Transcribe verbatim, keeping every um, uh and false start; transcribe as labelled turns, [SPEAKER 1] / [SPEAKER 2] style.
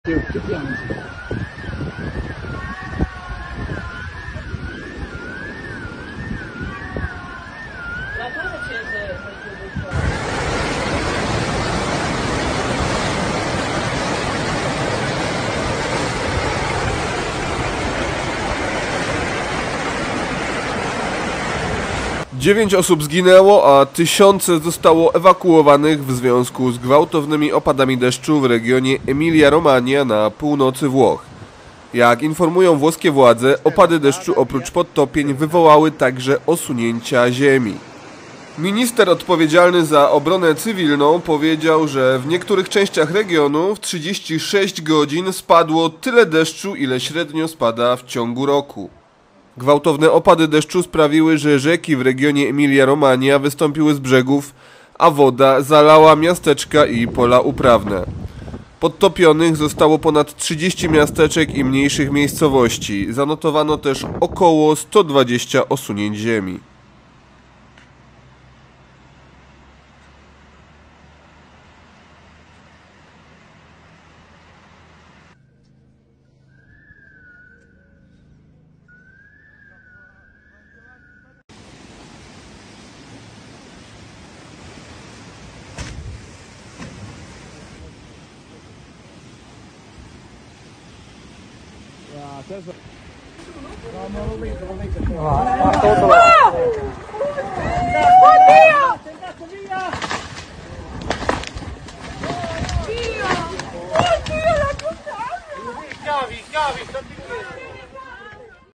[SPEAKER 1] tył, typiamy.
[SPEAKER 2] Dziewięć osób zginęło, a tysiące zostało ewakuowanych w związku z gwałtownymi opadami deszczu w regionie Emilia-Romagna na północy Włoch. Jak informują włoskie władze, opady deszczu oprócz podtopień wywołały także osunięcia ziemi. Minister odpowiedzialny za obronę cywilną powiedział, że w niektórych częściach regionu w trzydzieści sześć godzin spadło tyle deszczu, ile średnio spada w ciągu roku. Gwałtowne opady deszczu sprawiły, że rzeki w regionie Emilia-Romagna wystąpiły z brzegów, a woda zalała miasteczka i pola uprawne. Podtopionych zostało ponad trzydzieści miasteczek i mniejszych miejscowości. Zanotowano też około sto dwadzieścia osunięć ziemi.
[SPEAKER 1] Ja, też.